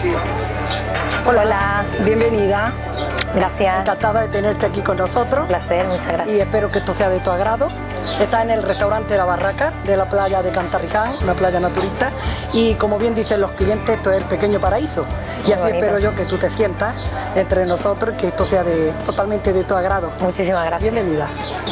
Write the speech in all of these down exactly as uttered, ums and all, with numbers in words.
Hola, Hola. Bienvenida. Gracias. Encantada de tenerte aquí con nosotros. Un placer, muchas gracias. Y espero que esto sea de tu agrado. Está en el restaurante La Barraca de la playa de Cantarriján, una playa naturista. Y como bien dicen los clientes, esto es el pequeño paraíso. Y así bonito. Espero yo que tú te sientas entre nosotros, que esto sea de, totalmente de tu agrado. Muchísimas gracias. Bienvenida.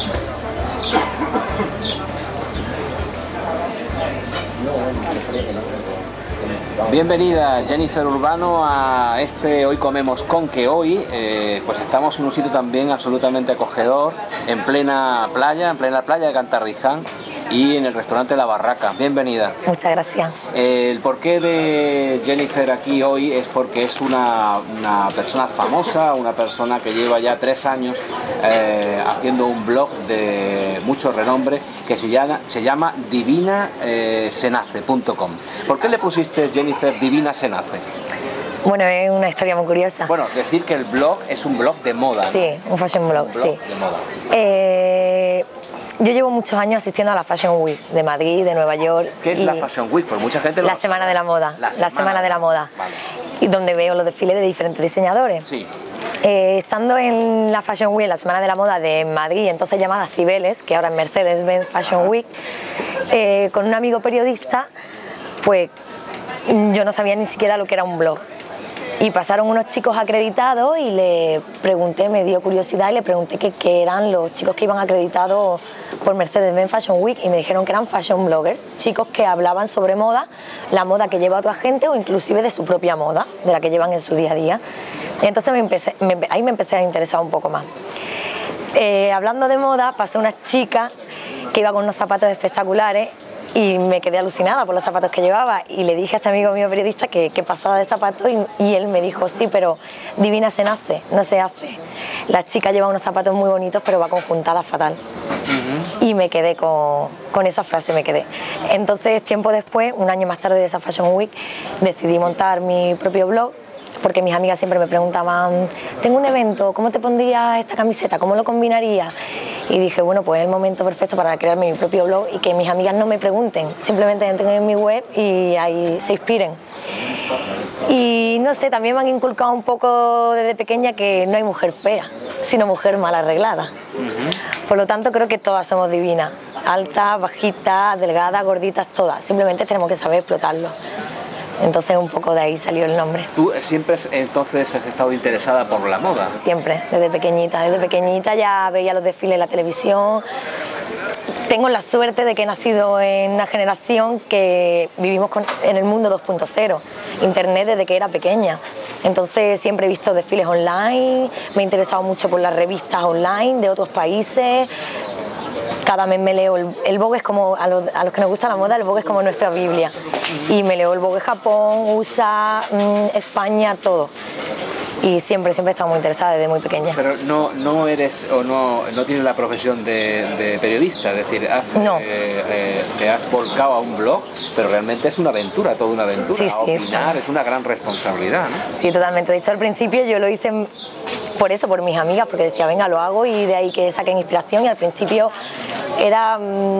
Bienvenida Jennifer Urbano a este Hoy Comemos Con, que hoy eh, pues estamos en un sitio también absolutamente acogedor, en plena playa, en plena playa de Cantarriján y en el restaurante La Barraca. Bienvenida. Muchas gracias. Eh, el porqué de Jennifer aquí hoy es porque es una, una persona famosa, una persona que lleva ya tres años eh, haciendo un blog de mucho renombre que se llama, se llama divina senace punto com. ¿Por qué le pusiste, Jennifer, Divina Senace? Bueno, es una historia muy curiosa. Bueno, decir que el blog es un blog de moda, ¿no? Sí, un fashion blog, un blog sí. de moda. Eh, yo llevo muchos años asistiendo a la Fashion Week de Madrid, de Nueva York. ¿Qué es la Fashion Week? Por mucha gente lo... La Semana de la Moda. La Semana, la semana de la Moda. Vale. Y donde veo los desfiles de diferentes diseñadores. Sí. Eh, estando en la Fashion Week, la Semana de la Moda de Madrid, entonces llamada Cibeles, que ahora es Mercedes-Benz Fashion Ajá. Week, eh, con un amigo periodista, pues yo no sabía ni siquiera lo que era un blog. Y pasaron unos chicos acreditados y le pregunté, me dio curiosidad y le pregunté qué qué eran los chicos que iban acreditados por Mercedes-Benz Fashion Week y me dijeron que eran fashion bloggers, chicos que hablaban sobre moda, la moda que lleva otra gente o inclusive de su propia moda, de la que llevan en su día a día. Y entonces me empecé, me, ahí me empecé a interesar un poco más. Eh, hablando de moda, pasé una chica que iba con unos zapatos espectaculares y me quedé alucinada por los zapatos que llevaba y le dije a este amigo mío periodista que qué pasaba de zapatos y, y él me dijo, sí, pero divina se nace, no se hace. La chica lleva unos zapatos muy bonitos pero va conjuntada fatal. Uh-huh. Y me quedé con, con esa frase, me quedé. Entonces, tiempo después, un año más tarde de esa Fashion Week, decidí montar mi propio blog porque mis amigas siempre me preguntaban, tengo un evento, ¿cómo te pondrías esta camiseta? ¿Cómo lo combinarías? Y dije, bueno, pues es el momento perfecto para crearme mi propio blog y que mis amigas no me pregunten, simplemente entren en mi web y ahí se inspiren. Y no sé, también me han inculcado un poco desde pequeña que no hay mujer fea, sino mujer mal arreglada. Uh-huh. Por lo tanto, creo que todas somos divinas, altas, bajitas, delgadas, gorditas, todas. Simplemente tenemos que saber explotarlo. Entonces un poco de ahí salió el nombre. ¿Tú siempre entonces has estado interesada por la moda? Siempre, desde pequeñita. Desde pequeñita ya veía los desfiles en la televisión. Tengo la suerte de que he nacido en una generación que vivimos con, en el mundo dos punto cero. Internet desde que era pequeña. Entonces siempre he visto desfiles online, me he interesado mucho por las revistas online de otros países. Cada mes me leo, el, el Vogue es como, a los, a los que nos gusta la moda, el Vogue es como nuestra Biblia. Y me leo el Vogue Japón, U S A, mmm, España, todo. Y siempre, siempre he estado muy interesada desde muy pequeña. Pero no, no eres o no, no tienes la profesión de, de periodista, es decir, has, no. eh, eh, te has volcado a un blog, pero realmente es una aventura, toda una aventura. Sí, sí, opinar es una gran responsabilidad, ¿no? Sí, totalmente. De hecho, al principio yo lo hice por eso, por mis amigas, porque decía, venga, lo hago y de ahí que saquen inspiración. Y al principio era,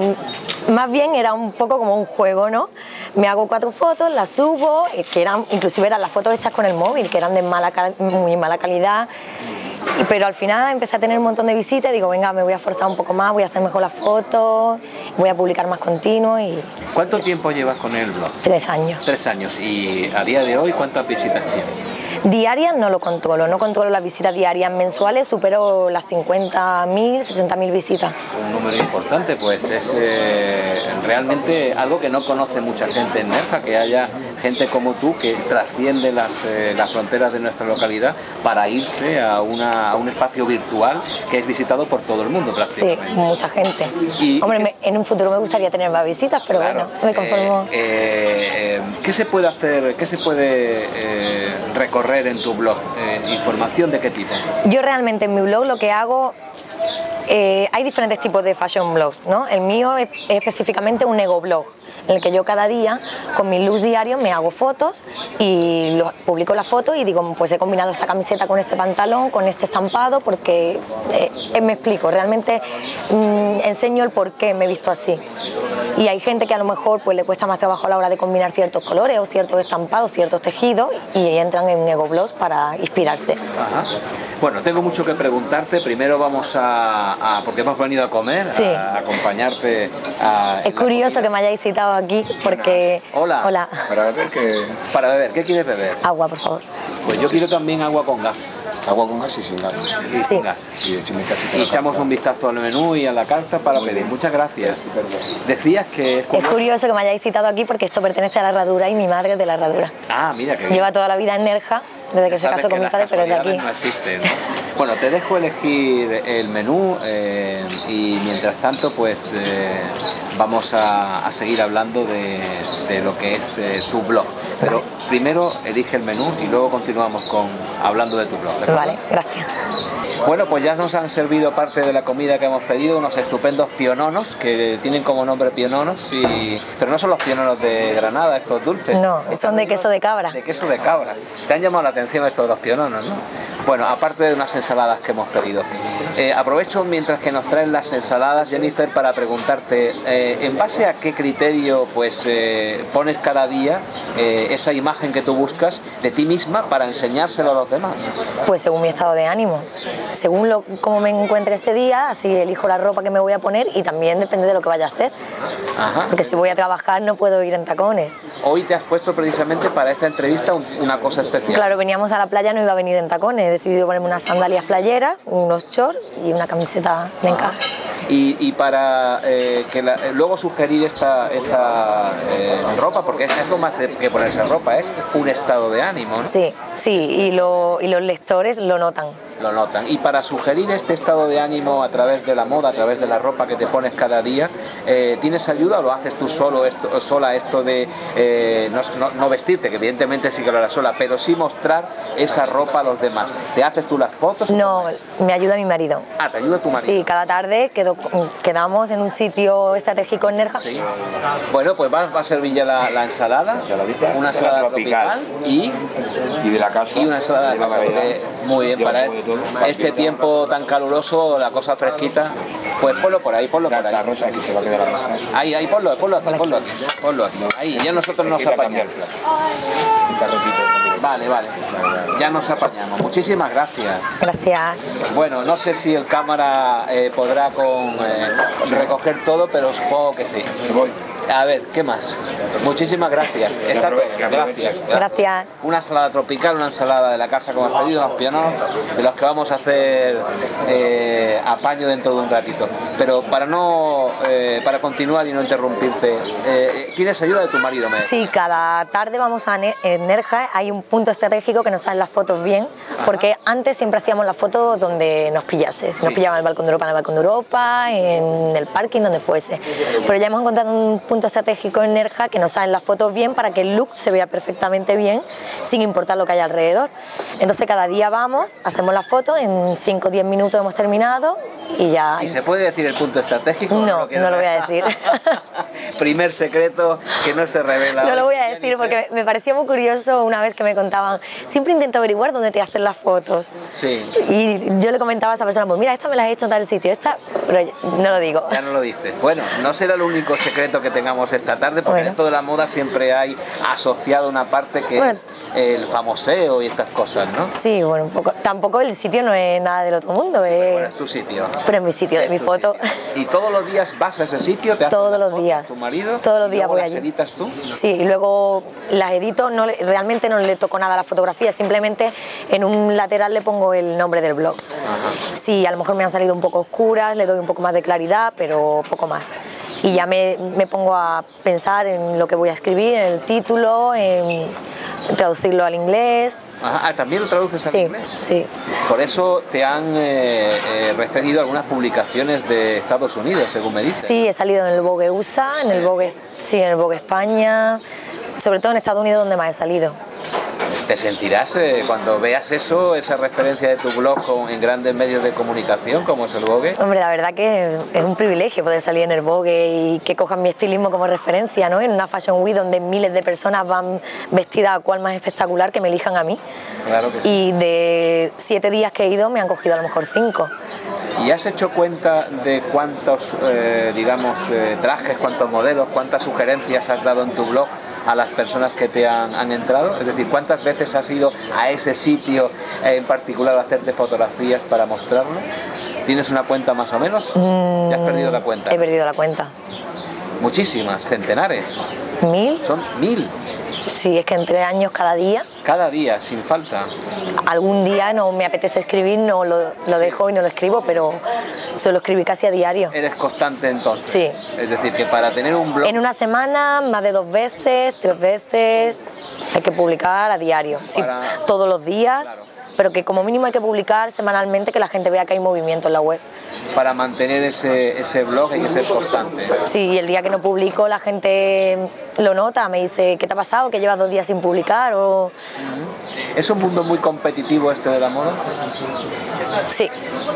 más bien era un poco como un juego, ¿no? Me hago cuatro fotos, las subo, que eran, inclusive eran las fotos hechas con el móvil, que eran de mala, muy mala calidad, pero al final empecé a tener un montón de visitas y digo, venga, me voy a esforzar un poco más, voy a hacer mejor las fotos, voy a publicar más continuo y... ¿Cuánto tiempo llevas con el blog? Tres años. Tres años. ¿Y a día de hoy cuántas visitas tienes? Diarias no lo controlo, no controlo las visitas diarias, mensuales supero las cincuenta mil, sesenta mil visitas. Un número importante, pues es eh, realmente algo que no conoce mucha gente en Nerja, que haya gente como tú que trasciende las, eh, las fronteras de nuestra localidad para irse a, una, a un espacio virtual que es visitado por todo el mundo prácticamente. Sí, mucha gente. Y, Hombre, y me, en un futuro me gustaría tener más visitas, pero claro, bueno, me conformo. Eh, eh, eh, ¿Qué se puede hacer, qué se puede eh, recorrer en tu blog? Eh, ¿Información de qué tipo? Yo realmente en mi blog lo que hago, eh, hay diferentes tipos de fashion blogs, ¿no? El mío es, es específicamente un ego blog, en el que yo cada día con mis looks diarios me hago fotos y lo, publico las fotos y digo, pues he combinado esta camiseta con este pantalón, con este estampado, porque eh, eh, me explico, realmente mmm, enseño el por qué me he visto así. Y hay gente que a lo mejor pues le cuesta más trabajo a la hora de combinar ciertos colores o ciertos estampados, ciertos tejidos, y entran en Egoblogs para inspirarse. Ajá. Bueno, tengo mucho que preguntarte. Primero vamos a, a porque hemos venido a comer, sí. a, a acompañarte. A, es curioso que me hayáis citado aquí porque... Hola. Hola. Para beber, ¿qué? Para beber, ¿qué quieres beber? Agua, por favor. Pues yo quiero también agua con gas. Agua con gas y sin gas. Y sí. sin gas. Y, y echamos un vistazo al menú y a la carta para Muy pedir. Bien. Muchas gracias. Decías que es curioso. Es curioso que me hayáis citado aquí porque esto pertenece a la herradura y mi madre es de la herradura. Ah, mira que Lleva toda la vida en Nerja, desde que se casó con mi padre, pero es de aquí. No existen, ¿no? Bueno, te dejo elegir el menú eh, y mientras tanto pues eh, vamos a, a seguir hablando de, de lo que es eh, tu blog. Pero primero elige el menú y luego continuamos con hablando de tu blog. ¿De vale, gracias. Bueno, pues ya nos han servido parte de la comida que hemos pedido, unos estupendos piononos, que tienen como nombre piononos, y... pero no son los piononos de Granada, estos dulces. No, son de queso de cabra. De queso de cabra. Te han llamado la atención estos de los piononos, ¿no? Bueno, aparte de unas ensaladas que hemos pedido. Eh, aprovecho mientras que nos traen las ensaladas, Jennifer, para preguntarte, eh, ¿en base a qué criterio pues eh, pones cada día eh, esa imagen que tú buscas de ti misma para enseñárselo a los demás? Pues según mi estado de ánimo. Según lo, cómo me encuentre ese día, así elijo la ropa que me voy a poner y también depende de lo que vaya a hacer. Ajá. Porque si voy a trabajar no puedo ir en tacones. Hoy te has puesto precisamente para esta entrevista un, una cosa especial. Claro, veníamos a la playa, no iba a venir en tacones. He decidido ponerme unas sandalias playeras, unos shorts y una camiseta de encaje. Y, y para eh, que la, luego sugerir esta, esta eh, ropa, porque es algo más de, que ponerse ropa, es un estado de ánimo, ¿no? Sí, sí, y, lo, y los lectores lo notan. Lo notan. Y para sugerir este estado de ánimo a través de la moda, a través de la ropa que te pones cada día, eh, ¿tienes ayuda o lo haces tú solo esto, sola esto de eh, no, no, no vestirte, que evidentemente sí que lo harás sola, pero sí mostrar esa ropa a los demás? ¿Te haces tú las fotos? No, me ayuda mi marido. Ah, ¿te ayuda tu marido? Sí, cada tarde quedo, quedamos en un sitio estratégico en Nerja. Sí. Bueno, pues va, va a servir ya la, la ensalada, Ensaladita, una ensalada tropical, tropical y, y de la casa. Y una ensalada de casa, porque muy bien, para este tiempo tan caluroso, la cosa fresquita, pues ponlo por ahí, ponlo por ahí. Salsa rosa, aquí se va a quedar la mesa. Ahí, ahí, ponlo, ponlo aquí, ponlo aquí, ponlo aquí. Ahí, ya nosotros nos apañamos. Vale, vale, ya nos apañamos. Muchísimas gracias. Gracias. Bueno, no sé si el cámara eh, podrá con, eh, recoger todo, pero supongo que sí. A ver, ¿qué más? Muchísimas gracias. Está todo. Gracias. Gracias. Una ensalada tropical, una ensalada de la casa como has pedido, unos piononos, de los que vamos a hacer eh, apaño dentro de un ratito. Pero para no, eh, para continuar y no interrumpirte, eh, ¿tienes ayuda de tu marido? Me sí, cada tarde vamos a en Nerja, hay un punto estratégico que nos salen las fotos bien, porque Ajá. antes siempre hacíamos las fotos donde nos pillase. Si sí. nos pillaban en el balcón de Europa, en el balcón de Europa, en el parking, donde fuese. Pero ya hemos encontrado un punto estratégico en Nerja que nos salen las fotos bien para que el look se vea perfectamente bien sin importar lo que haya alrededor. Entonces cada día vamos, hacemos la foto, en cinco o diez minutos hemos terminado y ya... ¿Y se puede decir el punto estratégico? No, no, no lo voy a decir. Primer secreto que no se revela. No lo voy a decir porque me pareció muy curioso una vez que me contaban, siempre intento averiguar dónde te hacen las fotos. Sí. Y yo le comentaba a esa persona, pues mira, esta me la he hecho en tal sitio, esta, pero no lo digo. Ya no lo dices. Bueno, no será el único secreto que tengamos esta tarde, porque bueno. en esto de la moda siempre hay asociado una parte que bueno. es el famoseo y estas cosas, ¿no? Sí, bueno, un poco. Tampoco el sitio no es nada del otro mundo. Es... Bueno, es tu sitio. Pero es mi sitio, de mi foto. Sitio. ¿Y todos los días vas a ese sitio? ¿Te haces todos los días. ¿Tu marido? Todos los días voy las allí. editas tú? Sí, y luego las edito, no le, realmente no le toco nada a la fotografía, simplemente en un lateral le pongo el nombre del blog. Ajá. Sí, a lo mejor me han salido un poco oscuras, le doy un poco más de claridad, pero poco más. Y ya me, me pongo a pensar en lo que voy a escribir, en el título, en traducirlo al inglés. Ajá, ¿también lo traduces al sí, inglés? Sí. Por eso te han eh, eh, referido a algunas publicaciones de Estados Unidos, según me dices. Sí, he salido en el Vogue U S A, en el Vogue, sí, en el Vogue España, sobre todo en Estados Unidos donde más he salido. ¿Te sentirás eh, cuando veas eso, esa referencia de tu blog con, en grandes medios de comunicación como es el Vogue? Hombre, la verdad que es un privilegio poder salir en el Vogue y que cojan mi estilismo como referencia, ¿no? En una Fashion Week donde miles de personas van vestidas a cual más espectacular que me elijan a mí. Claro que sí. Y de siete días que he ido me han cogido a lo mejor cinco. ¿Y has hecho cuenta de cuántos, eh, digamos, eh, trajes, cuántos modelos, cuántas sugerencias has dado en tu blog a las personas que te han, han entrado? Es decir, ¿cuántas veces has ido a ese sitio en particular a hacerte fotografías para mostrarlo? ¿Tienes una cuenta más o menos? Mm, ¿Ya has perdido la cuenta? He perdido la cuenta. Muchísimas, centenares. ¿Mil? Son mil. Sí, es que entre años cada día. Cada día, sin falta. Algún día no me apetece escribir, no lo, lo dejo y no lo escribo, pero suelo escribir casi a diario. ¿Eres constante entonces? Sí. Es decir, que para tener un blog... En una semana, más de dos veces, tres veces, hay que publicar a diario. Sí, Para- todos los días, Claro. pero que como mínimo hay que publicar semanalmente, que la gente vea que hay movimiento en la web. Para mantener ese, ese blog hay que ser constante. Sí, y el día que no publico la gente lo nota, me dice, ¿qué te ha pasado? ¿Que llevas dos días sin publicar? O... ¿Es un mundo muy competitivo este de la moda? Sí,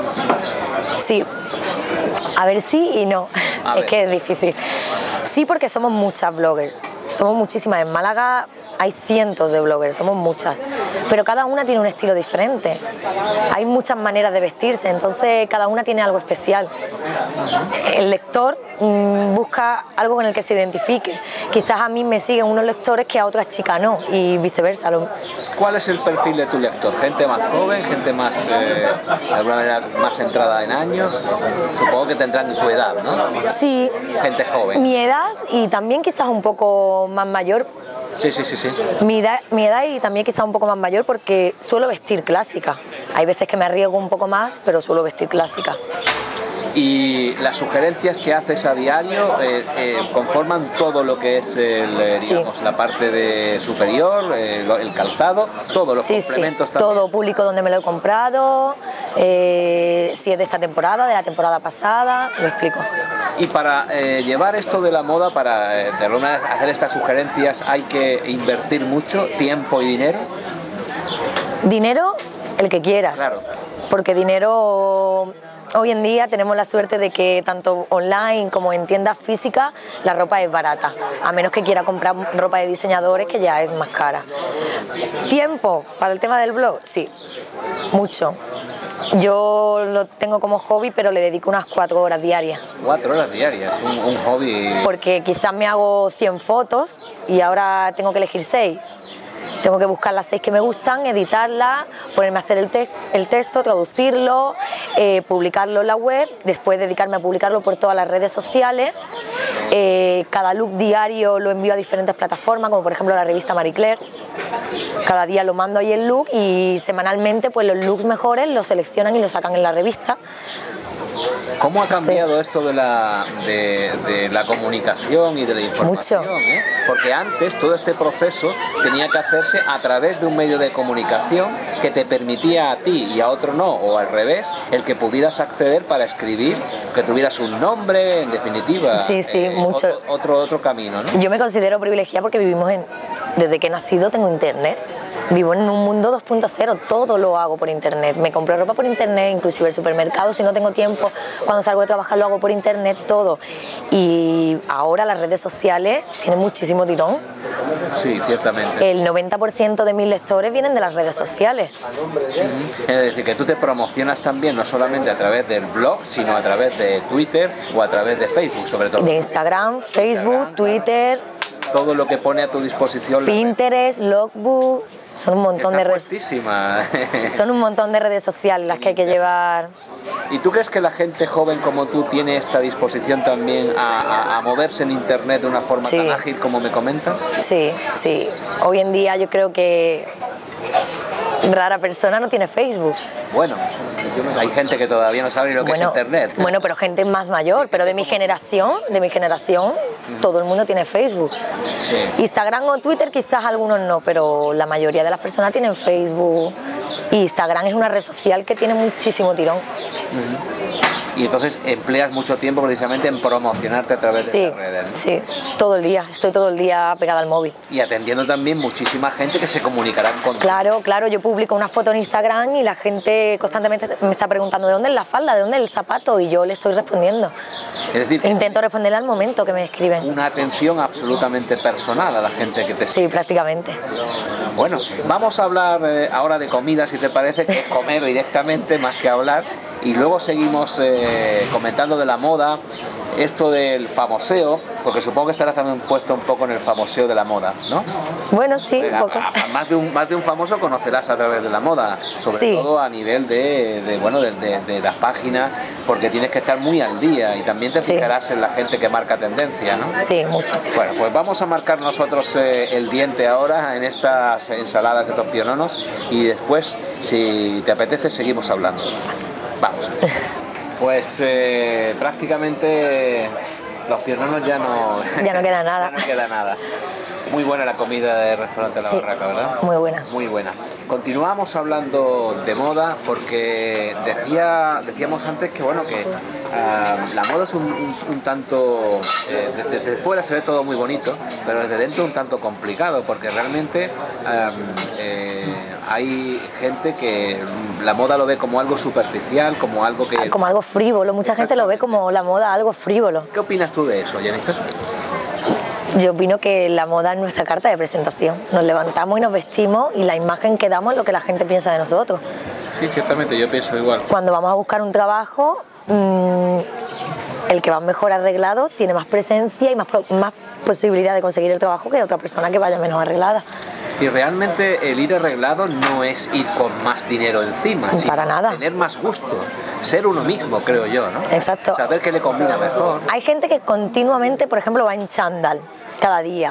sí. A ver, sí y no. A es ver. que es difícil. Sí, porque somos muchas bloggers. Somos muchísimas. En Málaga hay cientos de bloggers, somos muchas. Pero cada una tiene un estilo diferente. Hay muchas maneras de vestirse, entonces cada una tiene algo especial. El lector mmm, busca algo con el que se identifique. Quizás a mí me siguen unos lectores que a otras chicas no, y viceversa. Lo... ¿Cuál es el perfil de tu lector? ¿Gente más joven? ¿Gente más, eh, de alguna manera, más entrada en años? Supongo que tendrán tu edad, ¿no? Sí, Gente joven. mi edad y también quizás un poco más mayor. Sí, sí, sí, sí. Mi edad, mi edad y también quizás un poco más mayor porque suelo vestir clásica. Hay veces que me arriesgo un poco más, pero suelo vestir clásica. Y las sugerencias que haces a diario eh, eh, conforman todo lo que es el, eh, digamos, Sí. la parte de superior, eh, lo- el calzado, todos los Sí, sí, complementos también. todo público donde me lo he comprado, eh, si es de esta temporada, de la temporada pasada, lo explico. Y para eh, llevar esto de la moda, para eh, de alguna manera hacer estas sugerencias, hay que invertir mucho tiempo y dinero. Dinero, el que quieras. Claro. Porque dinero, hoy en día tenemos la suerte de que tanto online como en tiendas físicas la ropa es barata, a menos que quiera comprar ropa de diseñadores que ya es más cara. ¿Tiempo para el tema del blog? Sí, mucho. Yo lo tengo como hobby, pero le dedico unas cuatro horas diarias. Cuatro horas diarias, un, un hobby. Porque quizás me hago cien fotos y ahora tengo que elegir seis. Tengo que buscar las seis que me gustan, editarlas, ponerme a hacer el, text, el texto, traducirlo, eh, publicarlo en la web, después dedicarme a publicarlo por todas las redes sociales. Eh, cada look diario lo envío a diferentes plataformas, como por ejemplo la revista Marie Claire. Cada día lo mando ahí el look y semanalmente pues los looks mejores los seleccionan y los sacan en la revista. ¿Cómo ha cambiado esto de la, de, de la comunicación y de la información? Mucho. ¿eh? Porque antes todo este proceso tenía que hacerse a través de un medio de comunicación que te permitía a ti y a otro no, o al revés, el que pudieras acceder para escribir, que tuvieras un nombre, en definitiva. Sí, sí, eh, mucho. Otro, otro, otro camino, ¿no? Yo me considero privilegiada porque vivimos en... Desde que he nacido tengo internet. Vivo en un mundo dos punto cero, todo lo hago por internet. Me compro ropa por internet, inclusive el supermercado, si no tengo tiempo, cuando salgo de trabajar lo hago por internet, todo. Y ahora las redes sociales tienen muchísimo tirón. Sí, ciertamente. El noventa por ciento de mis lectores vienen de las redes sociales. Es decir, que tú te promocionas también, no solamente a través del blog, sino a través de Twitter o a través de Facebook, sobre todo. De Instagram, Facebook, Twitter, Todo lo que pone a tu disposición. Pinterest, Logbook, son un montón Está de redes. puestísima. Son un montón de redes sociales las que hay que llevar. ¿Y tú crees que la gente joven como tú tiene esta disposición también a, a- a moverse en internet de una forma Sí. tan ágil como me comentas? Sí, sí. Hoy en día yo creo que rara persona no tiene Facebook. Bueno, hay gente que todavía no sabe ni lo que Bueno, es internet. bueno, pero gente más mayor, pero de mi generación, de mi generación, todo el mundo tiene Facebook. Sí. Instagram o Twitter quizás algunos no, pero la mayoría de las personas tienen Facebook. Y Instagram es una red social que tiene muchísimo tirón. Y entonces empleas mucho tiempo precisamente en promocionarte a través de Sí, estas redes, ¿no? sí, todo el día, estoy todo el día pegada al móvil. Y atendiendo también muchísima gente que se comunicará contigo. Claro, claro, yo publico una foto en Instagram y la gente constantemente me está preguntando de dónde es la falda, de dónde es el zapato y yo le estoy respondiendo. Es decir, que Intento responderle al momento que me escriben. una atención absolutamente personal a la gente que te sigue. Sí, prácticamente. Bueno, vamos a hablar eh, ahora de comida, si te parece, que es comer directamente más que hablar. y luego seguimos eh, comentando de la moda, esto del famoseo, porque supongo que estarás también puesto un poco en el famoseo de la moda, ¿no? Bueno, sí, un A- poco. a- a más, de un, más de un famoso conocerás a través de la moda, sobre Sí. todo a nivel de, de, bueno, de, de- de las páginas, porque tienes que estar muy al día y también te Sí. fijarás en la gente que marca tendencia, ¿no? Sí, mucho. Bueno, pues vamos a marcar nosotros eh, el diente ahora en estas ensaladas de estos piononos y después, si te apetece, seguimos hablando. Vamos. Pues eh, prácticamente los piononos ya no... Ya no queda nada. ya no queda nada. Muy buena la comida del restaurante La Sí, Barraca, ¿verdad? muy buena. Muy buena. Continuamos hablando de moda porque decía, decíamos antes que bueno que ah, la moda es un, un- un tanto eh, de- desde fuera se ve todo muy bonito, pero desde dentro un tanto complicado porque realmente ah, eh, hay gente que la moda lo ve como algo superficial, como algo que... Como algo frívolo, mucha gente lo ve como la moda algo frívolo. ¿Qué opinas tú de eso, Jennifer? Yo opino que la moda es nuestra carta de presentación. Nos levantamos y nos vestimos y la imagen que damos es lo que la gente piensa de nosotros. Sí, ciertamente, yo pienso igual. Cuando vamos a buscar un trabajo, mmm, el que va mejor arreglado tiene más presencia y más, pro- más posibilidad de conseguir el trabajo que otra persona que vaya menos arreglada. Y realmente el ir arreglado no es ir con más dinero encima, sino Para nada. tener más gusto, ser uno mismo, creo yo, ¿no? Exacto. Saber qué le combina mejor. Hay gente que continuamente, por ejemplo, va en chándal cada día.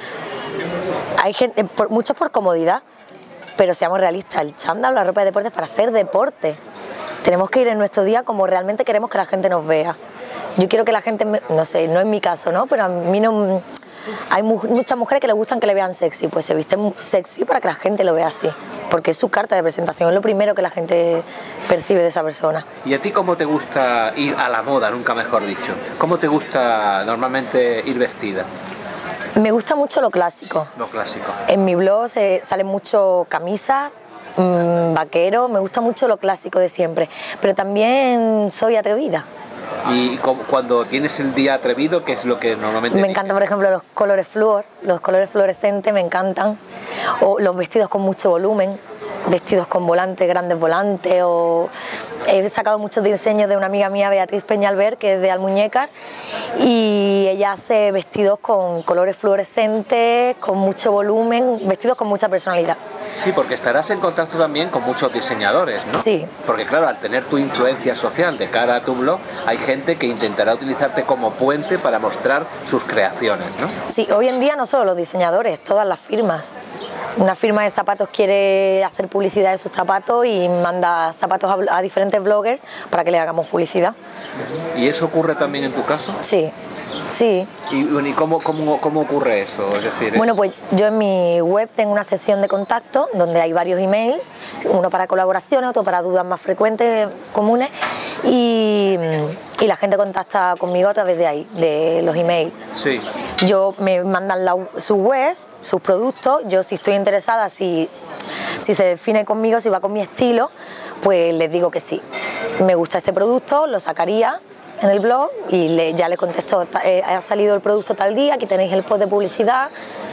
Hay gente, por- muchos por comodidad, pero seamos realistas, el chándal, la ropa de deporte es para hacer deporte. Tenemos que ir en nuestro día como realmente queremos que la gente nos vea. Yo quiero que la gente, me- no sé, no es mi caso, ¿no? Pero a mí no... Hay mu- muchas mujeres que les gustan que le vean sexy, pues se visten sexy para que la gente lo vea así, porque es su carta de presentación, es lo primero que la gente percibe de esa persona. ¿Y a ti cómo te gusta ir a la moda, nunca mejor dicho? ¿Cómo te gusta normalmente ir vestida? Me gusta mucho lo clásico. Lo clásico. En mi blog se salen mucho camisas, mmm, vaquero, me gusta mucho lo clásico de siempre, pero también soy atrevida. Y cu- cuando tienes el día atrevido, ¿qué es lo que normalmente... Me encantan, por ejemplo, los colores flúor, los colores fluorescentes me encantan, o los vestidos con mucho volumen, vestidos con volantes, grandes volantes, o he sacado muchos diseños de una amiga mía, Beatriz Peñalver, que es de Almuñécar, y ella hace vestidos con colores fluorescentes, con mucho volumen, vestidos con mucha personalidad. Sí, porque estarás en contacto también con muchos diseñadores, ¿no? Sí. Porque claro, al tener tu influencia social de cara a tu blog, hay gente que intentará utilizarte como puente para mostrar sus creaciones, ¿no? Sí, hoy en día no solo los diseñadores, todas las firmas. Una firma de zapatos quiere hacer publicidad de sus zapatos y manda zapatos a, a diferentes bloggers para que le hagamos publicidad. ¿Y eso ocurre también en tu caso? Sí, sí. ¿Y, bueno, ¿y cómo, cómo, cómo ocurre eso? Es decir, Bueno, es- pues yo en mi web tengo una sección de contacto donde hay varios emails, uno para colaboraciones, otro para dudas más frecuentes, comunes, y, y la gente contacta conmigo a través de ahí, de los emails. Sí. Yo me mandan la, sus webs, sus productos, yo si estoy interesada, si, si se define conmigo, si va con mi estilo, pues les digo que sí. Me gusta este producto, lo sacaría en el blog y le, ya le contesto, "Ta- eh, ha salido el producto tal día, aquí tenéis el post de publicidad".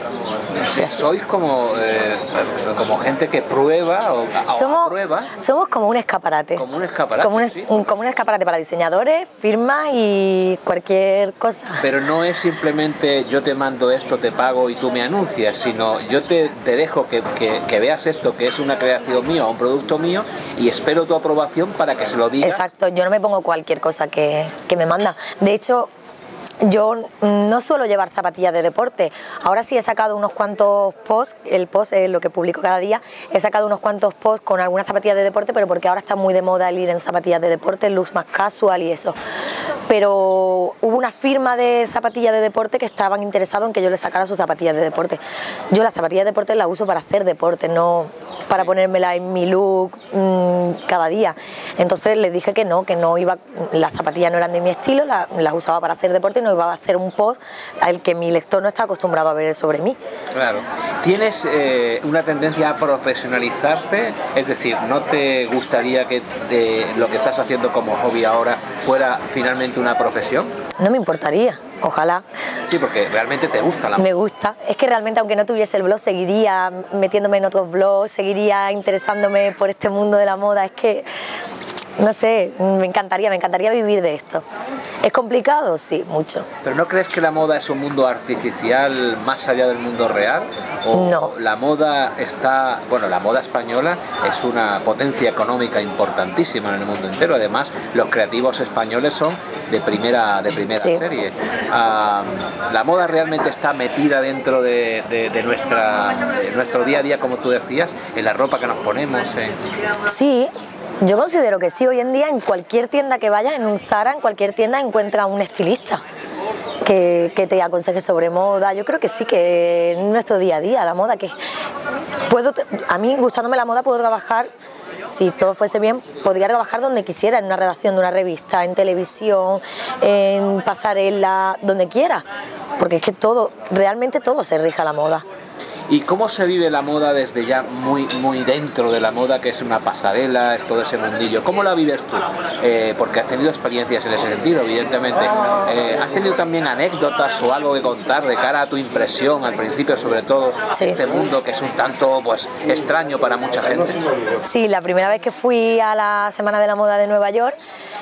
Sí, sois como, eh, como gente que prueba o, o Somos, aprueba. somos como un escaparate. Como un escaparate, Como un, es- sí. un- como un escaparate para diseñadores, firmas y cualquier cosa. Pero no es simplemente yo te mando esto, te pago y tú me anuncias, sino yo te, te dejo que, que- que veas esto, que es una creación mía o un producto mío, y espero tu aprobación para que se lo digas. Exacto, yo no me pongo cualquier cosa que, que me manda. De hecho, yo no suelo llevar zapatillas de deporte. Ahora sí he sacado unos cuantos posts, el post es lo que publico cada día, he sacado unos cuantos posts con algunas zapatillas de deporte, pero porque ahora está muy de moda el ir en zapatillas de deporte, el look más casual y eso. Pero hubo una firma de zapatillas de deporte que estaban interesados en que yo les sacara sus zapatillas de deporte. Yo las zapatillas de deporte las uso para hacer deporte, no para ponérmela en mi look mmm, cada día. Entonces les dije que no, que no iba, las zapatillas no eran de mi estilo, la- las usaba para hacer deporte y no iba a hacer un post al que mi lector no está acostumbrado a ver sobre mí. Claro. ¿Tienes eh, una tendencia a profesionalizarte? Es decir, ¿no te gustaría que eh, lo que estás haciendo como hobby ahora fuera finalmente una profesión? No me importaría, ojalá. Sí, porque realmente te gusta la Me gusta. Es que realmente aunque no tuviese el blog, seguiría metiéndome en otros blogs, seguiría interesándome por este mundo de la moda. Es que no sé, me encantaría, me encantaría vivir de esto. ¿Es complicado? Sí, mucho. ¿Pero no crees que la moda es un mundo artificial más allá del mundo real? ¿O no. La moda está, bueno, la moda española es una potencia económica importantísima en el mundo entero. Además, los creativos españoles son de primera, de primera sí. serie. Um, la moda realmente está metida dentro de, de, de, nuestra, de nuestro día a día, como tú decías, en la ropa que nos ponemos. En... Sí. Yo considero que sí, hoy en día en cualquier tienda que vayas, en un Zara, en cualquier tienda encuentras un estilista que, que te aconseje sobre moda. Yo creo que sí, que en nuestro día a día, la moda, que puedo, a mí gustándome la moda puedo trabajar, si todo fuese bien, podría trabajar donde quisiera, en una redacción de una revista, en televisión, en pasarela, donde quiera, porque es que todo, realmente todo se rige a la moda. ¿Y cómo se vive la moda desde ya muy, muy dentro de la moda, que es una pasarela, es todo ese mundillo? ¿Cómo la vives tú? Eh, porque has tenido experiencias en ese sentido, evidentemente. Eh, ¿Has tenido también anécdotas o algo que contar de cara a tu impresión, al principio sobre todo, sí. este mundo que es un tanto pues, extraño para mucha gente? Sí, la primera vez que fui a la Semana de la Moda de Nueva York,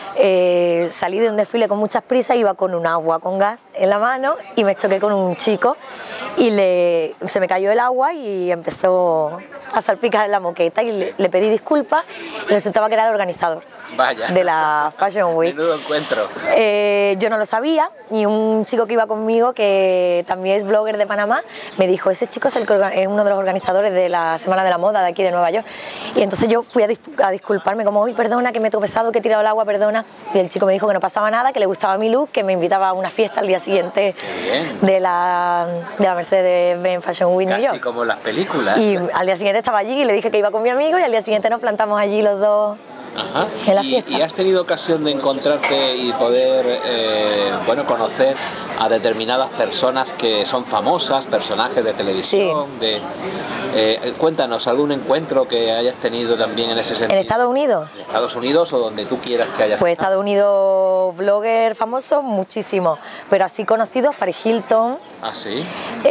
Eh, salí de un desfile con muchas prisas, iba con un agua con gas en la mano y me choqué con un chico y le, se me cayó el agua y empezó a salpicar en la moqueta y le, le pedí disculpas y resultaba que era el organizador. Vaya. De la Fashion Week. Menudo encuentro. Eh, yo no lo sabía y un chico que iba conmigo, que también es blogger de Panamá, me dijo, ese chico es, el que es uno de los organizadores de la Semana de la Moda de aquí de Nueva York. Y entonces yo fui a, dis a disculparme como, uy, perdona, que me he tropezado, que he tirado el agua, perdona. Y el chico me dijo que no pasaba nada, que le gustaba mi look, que me invitaba a una fiesta al día siguiente de la, de la Mercedes-Benz Fashion Week New York. Casi como las películas. Y al día siguiente estaba allí y le dije que iba con mi amigo y al día siguiente nos plantamos allí los dos. Ajá. En la y, fiesta. ¿Y has tenido ocasión de encontrarte y poder eh, bueno, conocer a determinadas personas que son famosas, personajes de televisión? Sí. De, eh, cuéntanos, ¿algún encuentro que hayas tenido también en ese sentido? ¿En Estados Unidos? En Estados Unidos o donde tú quieras que hayas. Pues Estados Unidos, blogger famoso, muchísimo, pero así conocidos, Paris Hilton. ¿Ah, sí?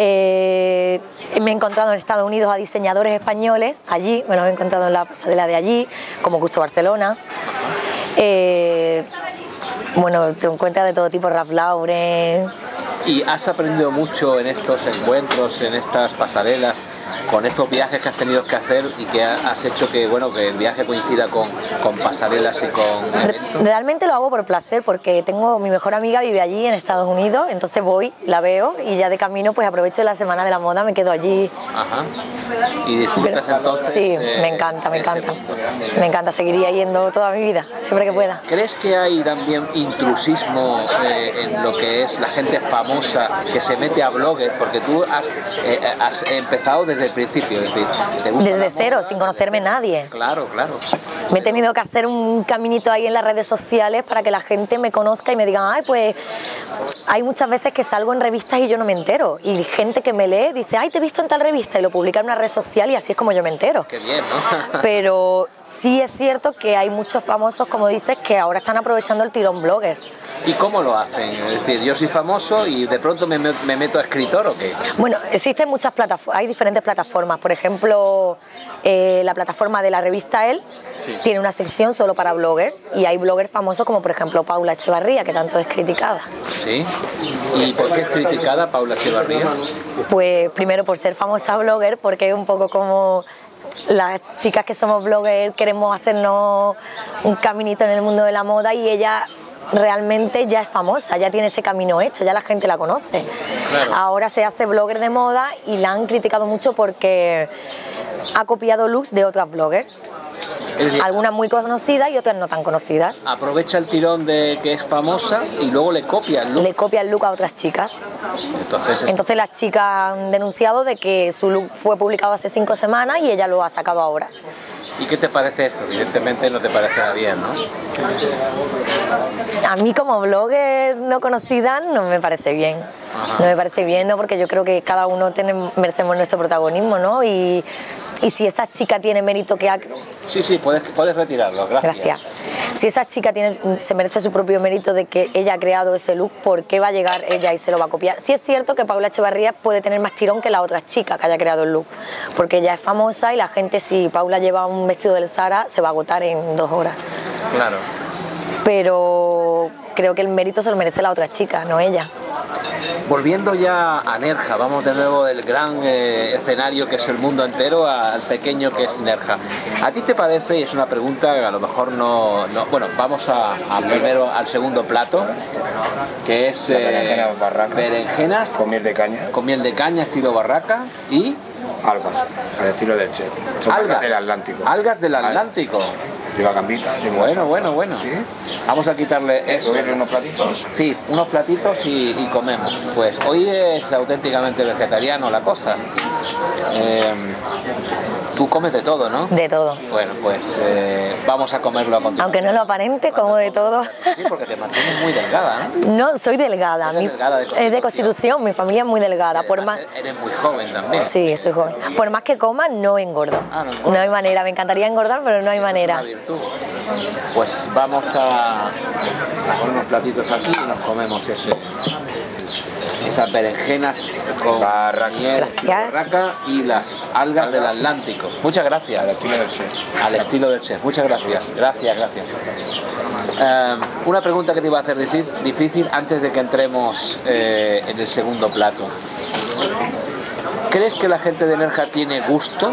Eh, me he encontrado en Estados Unidos a diseñadores españoles, allí, me los he encontrado en la pasarela de allí, como Gusto Barcelona. Eh, bueno, te encuentras de todo tipo, Ralph Lauren. ¿Y has aprendido mucho en estos encuentros, en estas pasarelas, con estos viajes que has tenido que hacer y que has hecho que, bueno, que el viaje coincida con, con pasarelas y con eventos? Realmente lo hago por placer, porque tengo, mi mejor amiga vive allí en Estados Unidos, entonces voy, la veo y ya de camino pues aprovecho la Semana de la Moda, me quedo allí. Ajá. ¿Y disfrutas Pero, entonces? Sí, eh, me encanta, me encanta. Mundo. Me encanta, seguiría yendo toda mi vida, siempre que pueda. ¿Crees que hay también intrusismo eh, en lo que es la gente famosa que se mete a blogger? Porque tú has, eh, has empezado desde el principio, es decir, ¿te gusta desde cero, sin conocerme nadie. Claro, claro. Me he tenido que hacer un caminito ahí en las redes sociales para que la gente me conozca y me diga, ay, pues hay muchas veces que salgo en revistas y yo no me entero. Y gente que me lee dice, ay, te he visto en tal revista y lo publica en una red social y así es como yo me entero. Qué bien, ¿no? Pero sí es cierto que hay muchos famosos, como dices, que ahora están aprovechando el tirón blogger. ¿Y cómo lo hacen? Es decir, yo soy famoso y de pronto me, me meto a escritor, ¿o qué? Bueno, existen muchas plataformas, hay diferentes plataformas. Por ejemplo, eh, la plataforma de la revista Elle sí. tiene una sección solo para bloggers y hay bloggers famosos como por ejemplo Paula Echevarría, que tanto es criticada. ¿Sí? ¿Y por qué es criticada Paula Echevarría? Pues primero por ser famosa blogger, porque es un poco como las chicas que somos bloggers queremos hacernos un caminito en el mundo de la moda y ella realmente ya es famosa, ya tiene ese camino hecho, ya la gente la conoce. Claro. Ahora se hace blogger de moda y la han criticado mucho porque ha copiado looks de otras bloggers. Es decir, algunas muy conocidas y otras no tan conocidas. Aprovecha el tirón de que es famosa y luego le copia el look. Le copia el look a otras chicas. Entonces, es... Entonces las chicas han denunciado de que su look fue publicado hace cinco semanas y ella lo ha sacado ahora. ¿Y qué te parece esto? Evidentemente no te parecerá bien, ¿no? A mí como blogger no conocida no me parece bien. Ajá. No me parece bien, ¿no? Porque yo creo que cada uno tiene, merecemos nuestro protagonismo, ¿no? Y, y si esa chica tiene mérito que ha... Sí, sí, puedes, puedes retirarlo, gracias. Gracias. Si esa chica tiene, se merece su propio mérito de que ella ha creado ese look, ¿por qué va a llegar ella y se lo va a copiar? Sí es cierto que Paula Echevarría puede tener más tirón que la otra chica que haya creado el look, porque ella es famosa y la gente, si Paula lleva un vestido del Zara, se va a agotar en dos horas. Claro. Pero creo que el mérito se lo merece la otra chica, no ella. Volviendo ya a Nerja, vamos de nuevo del gran eh, escenario que es el mundo entero al pequeño que es Nerja. ¿A ti te parece, y es una pregunta que a lo mejor no... no bueno, vamos a, a primero al segundo plato, que es eh, berenjenas barraca, berenjenas con miel de caña, con miel de caña estilo barraca y... algas, al estilo del chef. Son Algas del Atlántico. Algas del Atlántico. Lleva gambita, lleva Bueno, salsa. bueno, bueno. ¿Sí? Vamos a quitarle eso. ¿Subirle unos platitos? Sí, unos platitos y, y comemos. Pues hoy es auténticamente vegetariano la cosa. Eh, tú comes de todo, ¿no? De todo. Bueno, pues eh, vamos a comerlo a continuación. Aunque no lo aparente, como de todo. Sí, porque te mantienes muy delgada, ¿no? No, soy delgada. Eres Mi- delgada de es de constitución. constitución, mi familia es muy delgada. Por más, Además, eres muy joven también. sí, soy joven. Por más que coma, no engordo. Ah, no engorda. No hay manera. Me encantaría engordar, pero no hay Es manera. una virtud. Pues vamos a, a poner unos platitos aquí y nos comemos ese, esas berenjenas con Barraca. miel Gracias. barraca y las algas del Atlántico. Muchas gracias. Al estilo del chef. Al estilo del chef. Muchas gracias. Gracias, gracias. Eh, una pregunta que te iba a hacer difí- difícil antes de que entremos eh, en el segundo plato. ¿Crees que la gente de Nerja tiene gusto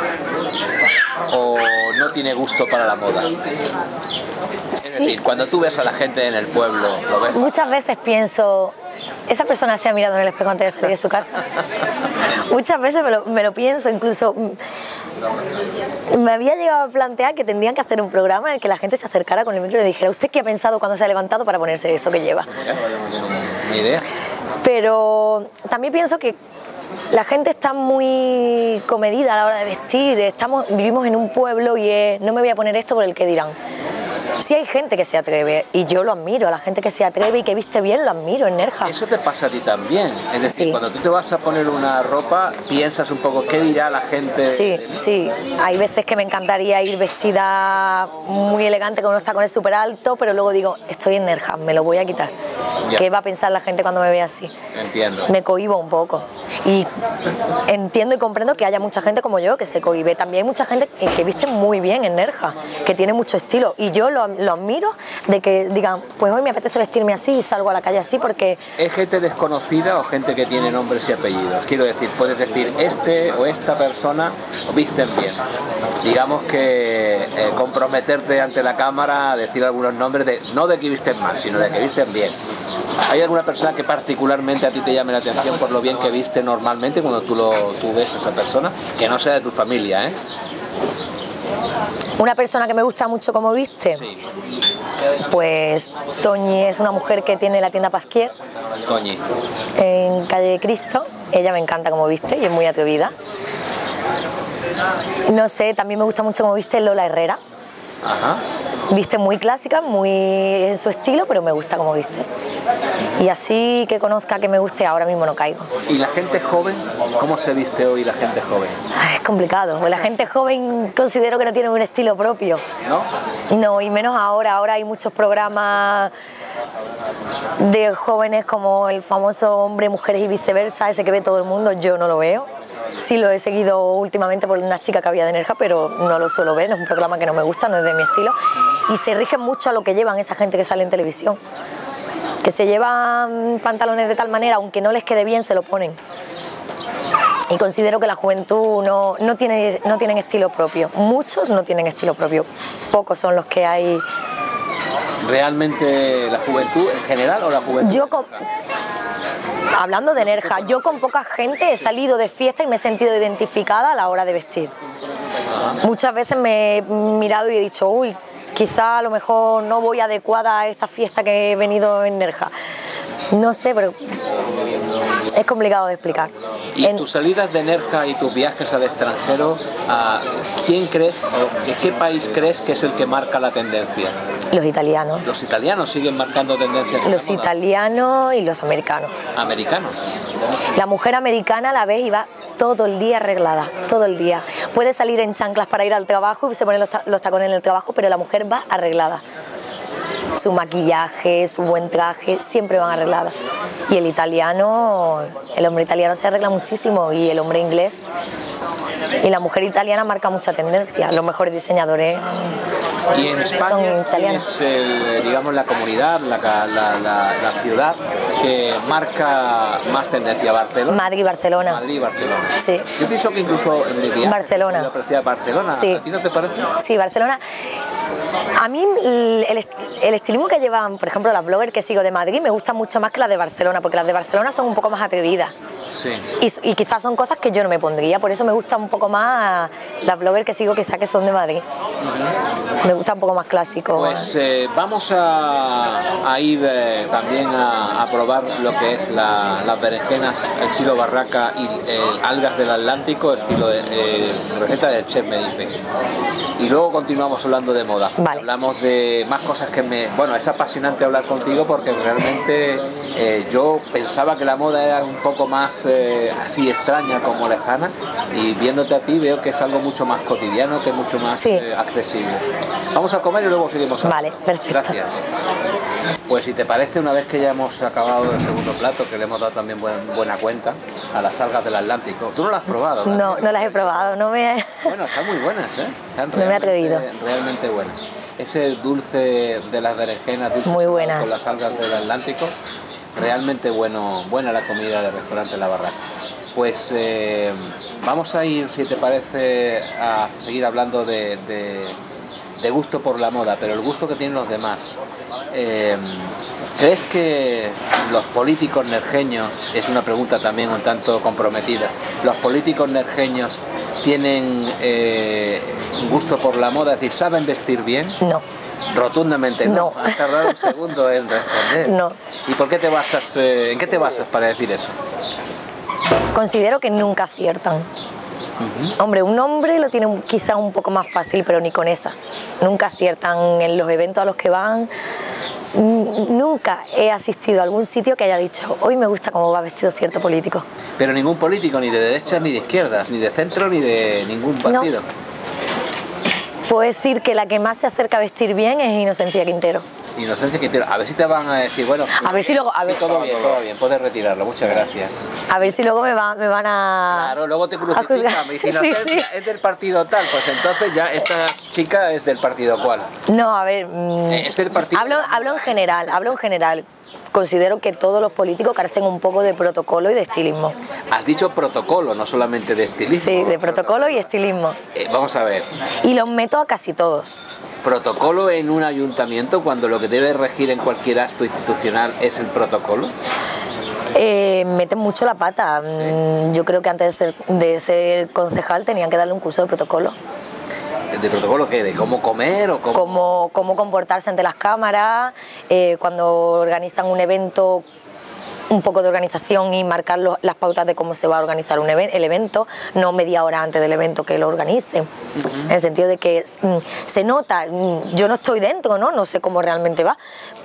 o no tiene gusto para la moda? Es Sí. decir, cuando tú ves a la gente en el pueblo, ¿lo ves? Muchas veces pienso, esa persona se ha mirado en el espejo antes de salir de su casa. Muchas veces me lo, me lo pienso, incluso mm, me había llegado a plantear que tendrían que hacer un programa en el que la gente se acercara con el micro y le dijera, ¿usted qué ha pensado cuando se ha levantado para ponerse eso que lleva? Es una idea. Pero también pienso que la gente está muy comedida a la hora de vestir, estamos, vivimos en un pueblo y eh, no me voy a poner esto por el que dirán. Sí hay gente que se atreve y yo lo admiro, a la gente que se atreve y que viste bien lo admiro en Nerja. Eso te pasa a ti también. Es decir, Sí. cuando tú te vas a poner una ropa, piensas un poco qué dirá la gente. Sí, sí, hay veces que me encantaría ir vestida muy elegante con unos tacones súper altos, pero luego digo, estoy en Nerja, me lo voy a quitar. Ya. ¿Qué va a pensar la gente cuando me ve así? Entiendo. Me cohíbo un poco. Y entiendo y comprendo que haya mucha gente como yo que se cohíbe. También hay mucha gente que, que viste muy bien en Nerja, que tiene mucho estilo. Y yo lo, lo admiro de que digan, pues hoy me apetece vestirme así y salgo a la calle así porque... ¿Es gente desconocida o gente que tiene nombres y apellidos? Quiero decir, puedes decir este o esta persona visten bien. Digamos que eh, comprometerte ante la cámara a decir algunos nombres, de, no de que visten mal, sino de que visten bien. ¿Hay alguna persona que particularmente a ti te llame la atención por lo bien que viste normalmente cuando tú, lo, tú ves a esa persona? Que no sea de tu familia, ¿eh? Una persona que me gusta mucho como viste, Sí, pues Toñi es una mujer que tiene la tienda Pasquier Toñi. en Calle Cristo. Ella me encanta como viste y es muy atrevida. No sé, también me gusta mucho como viste Lola Herrera. Ajá. Viste muy clásica, muy en su estilo, pero me gusta como viste. Y así que conozca que me guste, ahora mismo no caigo. ¿Y la gente joven? ¿Cómo se viste hoy la gente joven? Ay, es complicado, pues la gente joven considero que no tiene un estilo propio. ¿No? No, y menos ahora, ahora hay muchos programas de jóvenes como el famoso Hombre, Mujeres y Viceversa, ese que ve todo el mundo, yo no lo veo. Sí lo he seguido últimamente por una chica que había de Nerja, pero no lo suelo ver, es un programa que no me gusta, no es de mi estilo. Y se rigen mucho a lo que llevan esa gente que sale en televisión. Que se llevan pantalones de tal manera, aunque no les quede bien, se lo ponen. Y considero que la juventud no, no, tiene, no tienen estilo propio. Muchos no tienen estilo propio. Pocos son los que hay. ¿Realmente la juventud en general o la juventud? Yo con, hablando de Nerja, yo con poca gente he salido de fiesta y me he sentido identificada a la hora de vestir. Muchas veces me he mirado y he dicho, uy, quizá a lo mejor no voy adecuada a esta fiesta que he venido en Nerja. No sé, pero es complicado de explicar. ¿Y En- tus salidas de Nerja y tus viajes al extranjero, a quién crees o en qué país crees que es el que marca la tendencia? Los italianos. ¿Los italianos siguen marcando tendencia? con Los la moda? italianos y los americanos. ¿Americanos? La mujer americana la ves y va todo el día arreglada, todo el día. Puede salir en chanclas para ir al trabajo y se pone los, ta- los tacones en el trabajo, pero la mujer va arreglada. Su maquillaje, su buen traje, siempre van arregladas. Y el italiano, el hombre italiano se arregla muchísimo y el hombre inglés. Y la mujer italiana marca mucha tendencia. Los mejores diseñadores Y en España son italianos. tienes, eh, digamos, la comunidad, la, la, la, la ciudad que marca más tendencia, Barcelona. Madrid, Barcelona. Madrid, Barcelona. Sí. Yo pienso que incluso en mi viaje Barcelona. yo apreciaba Barcelona. Sí. ¿A ti no te parece? Sí, Barcelona. A mí el, el, el estilismo que llevan, por ejemplo, las bloggers que sigo de Madrid me gusta mucho más que las de Barcelona, porque las de Barcelona son un poco más atrevidas. Sí. Y, y quizás son cosas que yo no me pondría, por eso me gusta un poco más las bloggers que sigo quizás que son de Madrid. Me gusta un poco más clásico. Pues eh, vamos a, a ir eh, también a, a probar lo que es la, las berenjenas estilo barraca y eh, algas del Atlántico estilo de, eh, receta del chef me dice. Y luego continuamos hablando de moda. Vale. Hablamos de más cosas que me... Bueno, es apasionante hablar contigo porque realmente eh, yo pensaba que la moda era un poco más eh, así extraña, como lejana, y viéndote a ti veo que es algo mucho más cotidiano, que es mucho más Sí. eh, accesible. Vamos a comer y luego seguimos hablando. Vale, perfecto. Gracias. Pues si te parece, una vez que ya hemos acabado el segundo plato, que le hemos dado también buena, buena cuenta a las algas del Atlántico. Tú no las has probado, ¿verdad? No, no las he probado, no me... Bueno, están muy buenas, ¿eh? Están No me he atrevido. realmente buenas. Ese dulce de las berenjenas, dulce Muy salado buenas. con las algas del Atlántico, realmente bueno, buena la comida del restaurante La Barraca. Pues eh, vamos a ir, si te parece, a seguir hablando de, de, de gusto por la moda, pero el gusto que tienen los demás. Eh, ¿Crees que los políticos nerjeños, es una pregunta también un tanto comprometida, los políticos nerjeños tienen eh, gusto por la moda, es decir, saben vestir bien? No. Rotundamente no. No. Has tardado un segundo en responder. No. ¿Y por qué te basas, eh, en qué te basas para decir eso? Considero que nunca aciertan. Uh-huh. Hombre, un hombre lo tiene quizá un poco más fácil, pero ni con esa. Nunca aciertan en los eventos a los que van. Nunca he asistido a algún sitio que haya dicho hoy me gusta cómo va vestido cierto político. Pero ningún político, ni de derechas, ni de izquierdas, ni de centro, ni de ningún partido. No. Puedo decir que la que más se acerca a vestir bien es Inocencia Quintero. Inocencia Quintero, a ver si te van a decir, bueno, a ver si luego, a sí, ver, todo bien, todo bien, puedes retirarlo, muchas gracias. A ver si luego me, va, me van a... Claro, luego te crucifican, me dicen, sí, sí. Es del partido tal, pues entonces ya esta chica es del partido cual. No, a ver, mmm, es del partido. Hablo, hablo en general, hablo en general. Considero que todos los políticos carecen un poco de protocolo y de estilismo. Has dicho protocolo, no solamente de estilismo. Sí, de protocolo y estilismo. Eh, vamos a ver. Y los meto a casi todos. ¿Protocolo en un ayuntamiento cuando lo que debe regir en cualquier acto institucional es el protocolo? Eh, meten mucho la pata. Sí. Yo creo que antes de ser, de ser concejal tenían que darle un curso de protocolo. ¿De protocolo qué? ¿De cómo comer o cómo...? Cómo, cómo comportarse ante las cámaras, eh, cuando organizan un evento, un poco de organización y marcar los, las pautas de cómo se va a organizar un event, el evento, no media hora antes del evento que lo organicen. Uh-huh. En el sentido de que mm, se nota, mm, yo no estoy dentro, ¿no? No sé cómo realmente va,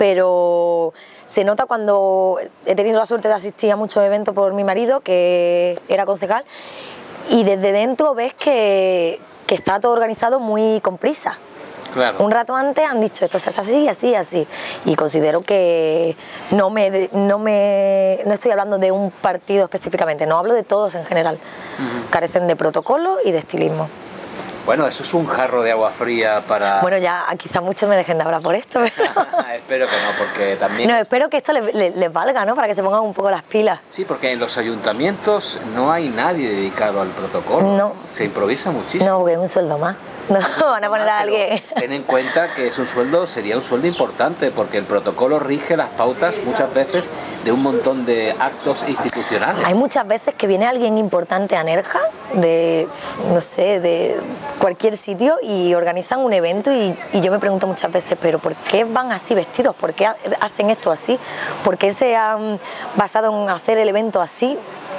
pero se nota cuando he tenido la suerte de asistir a muchos eventos por mi marido, que era concejal, y desde dentro ves que, que está todo organizado muy con prisa. Claro. Un rato antes han dicho esto se hace así, así, así. Y considero que no me, no me no estoy hablando de un partido específicamente, no hablo de todos en general. Uh-huh. Carecen de protocolo y de estilismo. Bueno, eso es un jarro de agua fría para... Bueno, ya quizá muchos me dejen de hablar por esto, pero... Espero que no, porque también... No, espero que esto les, les, les valga, ¿no? Para que se pongan un poco las pilas. Sí, porque en los ayuntamientos no hay nadie dedicado al protocolo. No. Se improvisa muchísimo. No, porque es un sueldo más. No, van a poner a alguien... Ten en cuenta que es un sueldo, sería un sueldo importante, porque el protocolo rige las pautas muchas veces de un montón de actos institucionales. Hay muchas veces que viene alguien importante a Nerja, de, no sé, de cualquier sitio, y organizan un evento y, y yo me pregunto muchas veces, pero ¿por qué van así vestidos? ¿Por qué hacen esto así? ¿Por qué se han basado en hacer el evento así?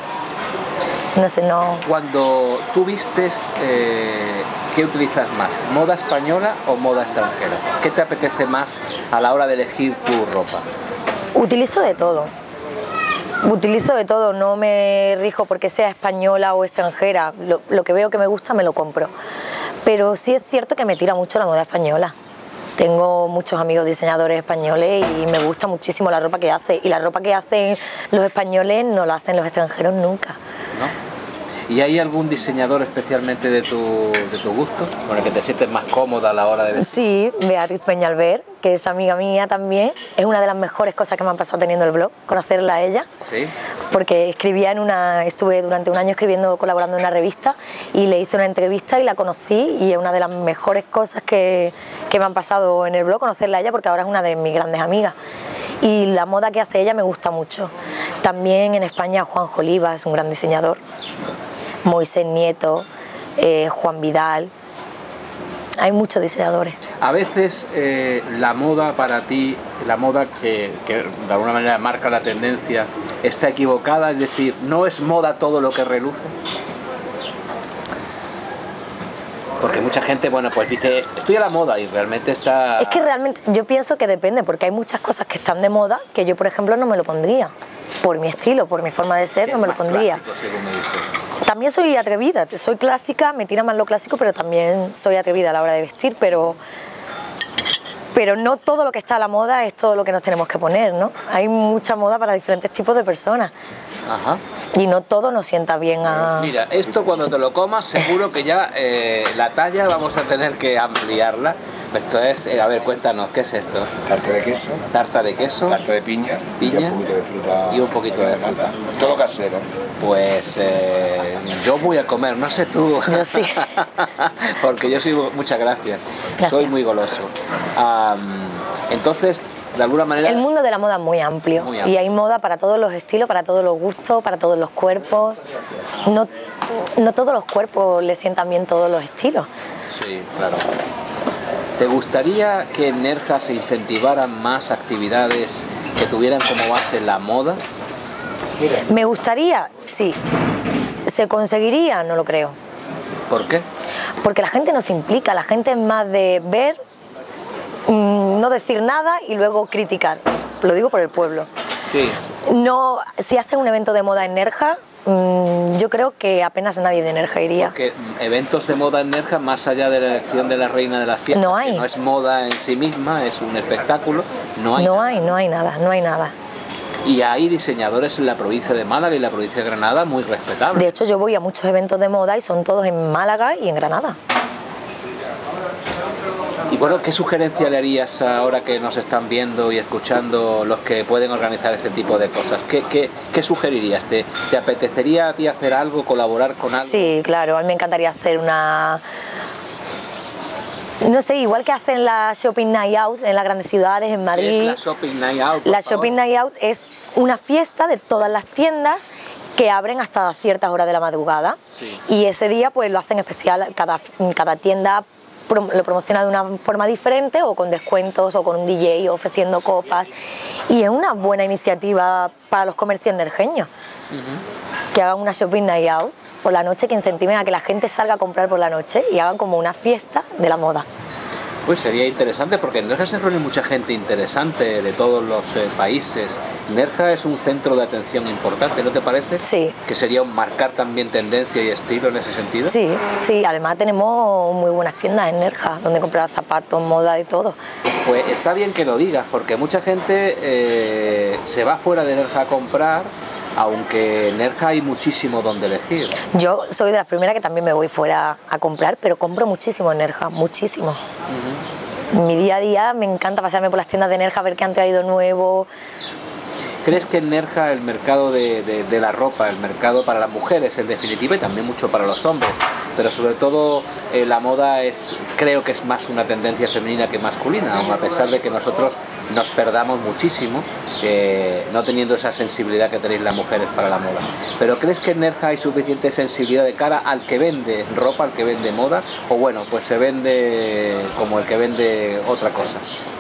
No sé, no... Cuando tú vistes, eh, ¿qué utilizas más? ¿Moda española o moda extranjera? ¿Qué te apetece más a la hora de elegir tu ropa? Utilizo de todo. Utilizo de todo, no me rijo porque sea española o extranjera. Lo, lo que veo que me gusta me lo compro. Pero sí es cierto que me tira mucho la moda española. Tengo muchos amigos diseñadores españoles y me gusta muchísimo la ropa que hacen. Y la ropa que hacen los españoles no la hacen los extranjeros nunca. ¿No? ¿Y hay algún diseñador especialmente de tu, de tu gusto, con el que te sientes más cómoda a la hora de vestir? Sí, Beatriz Peñalver, que es amiga mía también. Es una de las mejores cosas que me han pasado teniendo el blog, conocerla a ella. Sí. Porque escribía en una, estuve durante un año escribiendo, colaborando en una revista y le hice una entrevista y la conocí y es una de las mejores cosas que, que me han pasado en el blog, conocerla a ella, porque ahora es una de mis grandes amigas. Y la moda que hace ella me gusta mucho. También en España Juanjo Oliva es un gran diseñador. Moisés Nieto, eh, Juan Vidal, hay muchos diseñadores. A veces eh, la moda para ti, la moda que, que de alguna manera marca la tendencia, está equivocada, es decir, ¿no es moda todo lo que reluce? Porque mucha gente, bueno, pues dice, estoy a la moda y realmente está... Es que realmente yo pienso que depende, porque hay muchas cosas que están de moda que yo, por ejemplo, no me lo pondría. Por mi estilo, por mi forma de ser, no me lo pondría. Clásico, según me dices. También soy atrevida, soy clásica, me tira más lo clásico, pero también soy atrevida a la hora de vestir, pero, pero no todo lo que está a la moda es todo lo que nos tenemos que poner, ¿no? Hay mucha moda para diferentes tipos de personas. Ajá. Y no todo nos sienta bien a... Mira, esto cuando te lo comas seguro que ya eh, la talla vamos a tener que ampliarla. Esto es, eh, a ver, cuéntanos, ¿qué es esto? Tarta de queso. Tarta de queso. Tarta de piña. Piña. Y un poquito de fruta. Y un poquito de nata. fruta. Todo casero. Pues eh, yo voy a comer, no sé tú. Yo sí. Porque yo soy, muchas gracias, Gracias. soy muy goloso. Um, entonces, de alguna manera... El mundo de la moda es muy amplio, Muy amplio. Y hay moda para todos los estilos, para todos los gustos, para todos los cuerpos. No, no todos los cuerpos le sientan bien todos los estilos. Sí, claro. ¿Te gustaría que en Nerja se incentivaran más actividades que tuvieran como base la moda? ¿Me gustaría? Sí. ¿Se conseguiría? No lo creo. ¿Por qué? Porque la gente no se implica, la gente es más de ver, mmm, no decir nada y luego criticar. Lo digo por el pueblo. Sí. No, si hacen un evento de moda en Nerja, mmm, yo creo que apenas nadie de Nerja iría. Porque eventos de moda en Nerja, más allá de la elección de la reina de las fiestas, No hay. que no es moda en sí misma, es un espectáculo, no hay. No nada. hay, no hay nada, no hay nada. Y hay diseñadores en la provincia de Málaga y la provincia de Granada muy respetables. De hecho, yo voy a muchos eventos de moda y son todos en Málaga y en Granada. Y bueno, ¿qué sugerencia le harías ahora que nos están viendo y escuchando los que pueden organizar este tipo de cosas? ¿Qué, qué, qué sugerirías? ¿Te, ¿Te apetecería a ti hacer algo, colaborar con algo? Sí, claro, a mí me encantaría hacer una... No sé, igual que hacen la Shopping Night Out en las grandes ciudades, en ¿Qué Madrid. es la Shopping Night Out? por La favor? Shopping Night Out es una fiesta de todas las tiendas que abren hasta ciertas horas de la madrugada. Sí. Y ese día pues lo hacen especial, cada, cada tienda prom- lo promociona de una forma diferente o con descuentos o con un D J ofreciendo copas. Y es una buena iniciativa para los comercios nerjeños. Uh-huh. Que hagan una Shopping Night Out por la noche, que incentiven a que la gente salga a comprar por la noche y hagan como una fiesta de la moda. Pues sería interesante, porque en Nerja se reúne mucha gente interesante de todos los eh, países. Nerja es un centro de atención importante, ¿no te parece? Sí. Que sería un marcar también tendencia y estilo en ese sentido. Sí, sí, además tenemos muy buenas tiendas en Nerja, donde comprar zapatos, moda y todo. Pues está bien que lo digas, porque mucha gente eh, se va fuera de Nerja a comprar, aunque en Nerja hay muchísimo donde elegir. Yo soy de las primeras que también me voy fuera a comprar, pero compro muchísimo en Nerja, muchísimo. Uh-huh. En mi día a día me encanta pasarme por las tiendas de Nerja, ver qué han traído nuevo. ¿Crees que en Nerja el mercado de, de, de la ropa, el mercado para las mujeres en definitiva y también mucho para los hombres, pero sobre todo eh, la moda es, creo que es más una tendencia femenina que masculina, aun a pesar de que nosotros nos perdamos muchísimo eh, no teniendo esa sensibilidad que tenéis las mujeres para la moda? ¿Pero crees que en Nerja hay suficiente sensibilidad de cara al que vende ropa, al que vende moda, o bueno, pues se vende como el que vende otra cosa?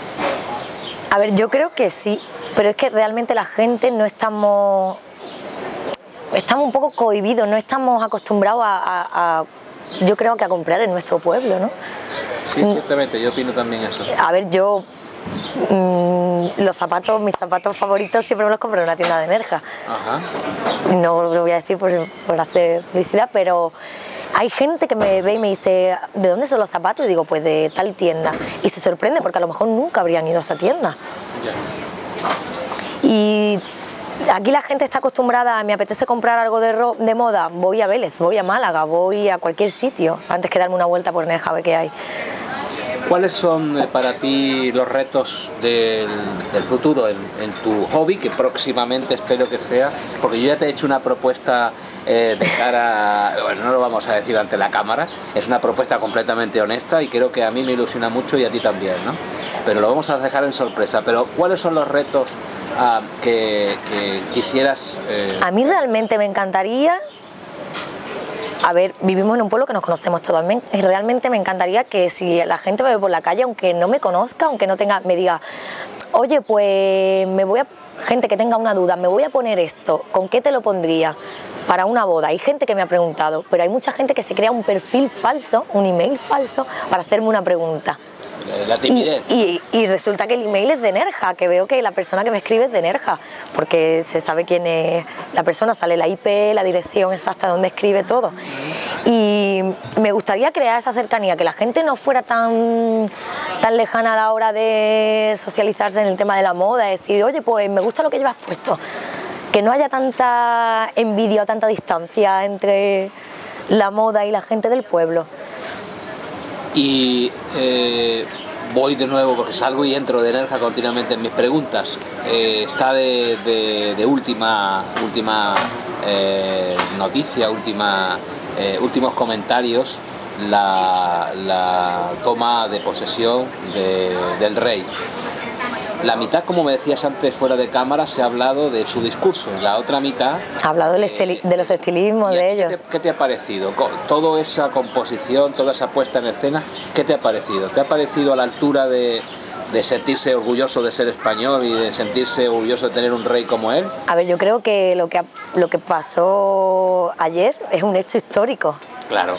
A ver, yo creo que sí, pero es que realmente la gente no estamos, estamos un poco cohibidos, no estamos acostumbrados a, a, a yo creo que a comprar en nuestro pueblo, ¿no? Sí, ciertamente, yo opino también eso. A ver, yo mmm, los zapatos, mis zapatos favoritos siempre me los compro en una tienda de Nerja. Ajá. No lo voy a decir por, por hacer publicidad, pero hay gente que me ve y me dice, ¿de dónde son los zapatos? Y digo, pues de tal tienda. Y se sorprende porque a lo mejor nunca habrían ido a esa tienda. Ya. Y aquí la gente está acostumbrada a, me apetece comprar algo de, ro de moda, voy a Vélez, voy a Málaga, voy a cualquier sitio, antes que darme una vuelta por Nerja a ver qué hay. ¿Cuáles son eh, para ti los retos del, del futuro en, en tu hobby, que próximamente espero que sea? Porque yo ya te he hecho una propuesta eh, de cara, bueno, no lo vamos a decir ante la cámara, es una propuesta completamente honesta y creo que a mí me ilusiona mucho y a ti también, ¿no? Pero lo vamos a dejar en sorpresa. Pero ¿cuáles son los retos uh, que, que quisieras? Eh... A mí realmente me encantaría... A ver, vivimos en un pueblo que nos conocemos todos y realmente me encantaría que si la gente me ve por la calle, aunque no me conozca, aunque no tenga, me diga, oye, pues me voy a... Gente que tenga una duda, me voy a poner esto, ¿con qué te lo pondría? Para una boda. Hay gente que me ha preguntado, pero hay mucha gente que se crea un perfil falso, un email falso, para hacerme una pregunta. La timidez. Y, y, y resulta que el email es de Nerja, que veo que la persona que me escribe es de Nerja, porque se sabe quién es la persona, sale la I P, la dirección exacta de donde escribe todo. Y me gustaría crear esa cercanía, que la gente no fuera tan, tan lejana a la hora de socializarse en el tema de la moda, decir, oye, pues me gusta lo que llevas puesto. Que no haya tanta envidia o tanta distancia entre la moda y la gente del pueblo. Y eh, voy de nuevo, porque salgo y entro de Nerja continuamente en mis preguntas. Eh, está de, de, de última, última eh, noticia, última, eh, últimos comentarios, la, la toma de posesión de, del rey. La mitad, como me decías antes fuera de cámara, se ha hablado de su discurso, la otra mitad... Ha hablado del estili de los estilismos de ellos. ¿Qué te, ¿Qué te ha parecido? Toda esa composición, toda esa puesta en escena, ¿qué te ha parecido? ¿Te ha parecido a la altura de, de sentirse orgulloso de ser español y de sentirse orgulloso de tener un rey como él? A ver, yo creo que lo que, lo que pasó ayer es un hecho histórico. Claro.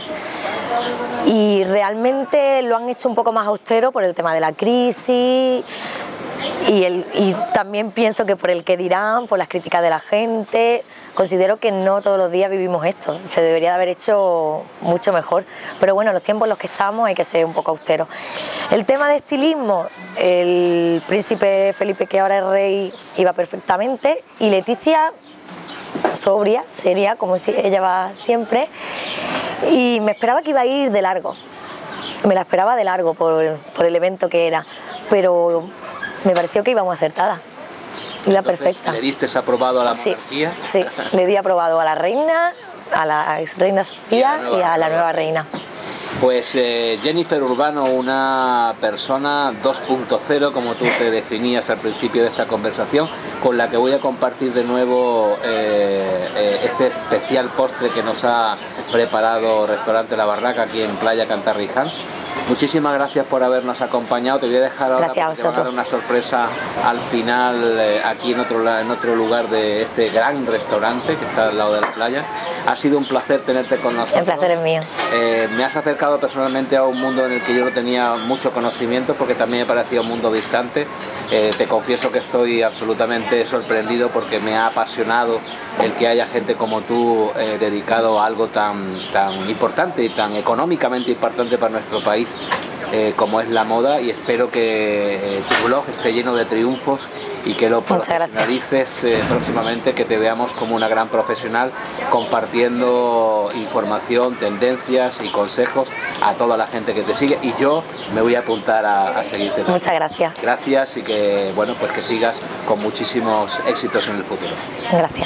Y realmente lo han hecho un poco más austero por el tema de la crisis... Y, el, y también pienso que por el que dirán, por las críticas de la gente, considero que no todos los días vivimos esto, se debería de haber hecho mucho mejor, pero bueno, en los tiempos en los que estamos hay que ser un poco austeros. El tema de estilismo, el príncipe Felipe, que ahora es rey, iba perfectamente, y Leticia, sobria, seria, como si ella va siempre, y me esperaba que iba a ir de largo, me la esperaba de largo por, por el evento que era, pero... Me pareció que íbamos acertada, iba Entonces, perfecta. ¿Le diste aprobado a la monarquía? Sí, sí, le di aprobado a la reina, a la ex reina Sofía y a, y a la nueva reina. Pues eh, Jennifer Urbano, una persona dos punto cero, como tú te definías al principio de esta conversación, con la que voy a compartir de nuevo eh, eh, este especial postre que nos ha preparado Restaurante La Barraca aquí en Playa Cantarriján. Muchísimas gracias por habernos acompañado. Te voy a dejar ahora porque te van a dar una sorpresa al final eh, aquí en otro, en otro lugar de este gran restaurante que está al lado de la playa. Ha sido un placer tenerte con nosotros. El placer es mío. Eh, me has acercado personalmente a un mundo en el que yo no tenía mucho conocimiento porque también me parecía un mundo distante. Eh, te confieso que estoy absolutamente sorprendido porque me ha apasionado el que haya gente como tú eh, dedicado a algo tan, tan importante y tan económicamente importante para nuestro país eh, como es la moda, y espero que eh, tu blog esté lleno de triunfos y que lo profesionalices eh, próximamente, que te veamos como una gran profesional compartiendo información, tendencias y consejos a toda la gente que te sigue, y yo me voy a apuntar a, a seguirte también. Muchas gracias. Gracias, y que bueno, pues que sigas con muchísimos éxitos en el futuro. Gracias.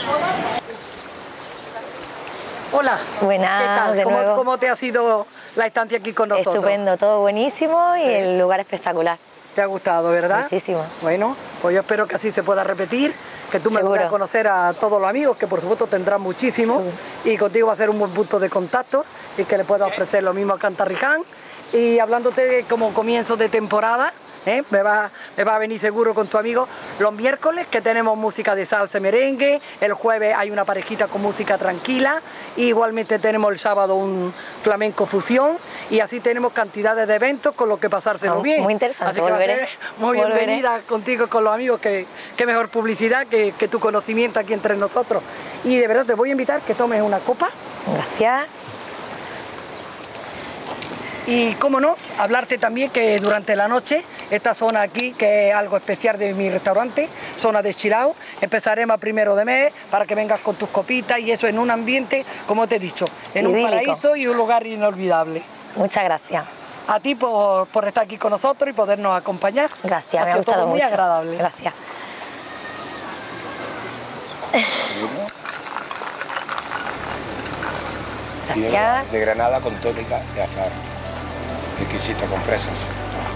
Hola. Buenas, ¿Qué tal? de ¿Cómo, nuevo. ¿Cómo te ha sido la estancia aquí con nosotros? Estupendo, todo buenísimo y Sí. el lugar espectacular. ¿Te ha gustado, verdad? Muchísimo. Bueno, pues yo espero que así se pueda repetir, que tú me Seguro. puedas conocer a todos los amigos, que por supuesto tendrán muchísimo, Seguro. y contigo va a ser un buen punto de contacto y que le pueda ofrecer lo mismo a Cantarriján. Y hablándote de como comienzo de temporada, ¿eh? me, va, me va a venir seguro con tu amigo los miércoles, que tenemos música de salsa y merengue, el jueves hay una parejita con música tranquila, y igualmente tenemos el sábado un flamenco fusión, y así tenemos cantidades de eventos con los que pasárselo No, bien. muy interesante, Así que volveré, va a ser muy volveré. bienvenida contigo, con los amigos, que, que mejor publicidad que, que tu conocimiento aquí entre nosotros. Y de verdad te voy a invitar que tomes una copa. Gracias. Y cómo no, hablarte también que durante la noche, esta zona aquí, que es algo especial de mi restaurante, zona de Chilao, empezaremos a primero de mes para que vengas con tus copitas y eso en un ambiente, como te he dicho, en idílico. Un paraíso y un lugar inolvidable. Muchas gracias. A ti por, por estar aquí con nosotros y podernos acompañar. Gracias, ha me ha sido gustado todo muy mucho. agradable. Gracias. Y de, Gracias. de granada con tónica de azahar. Exquisita, con fresas.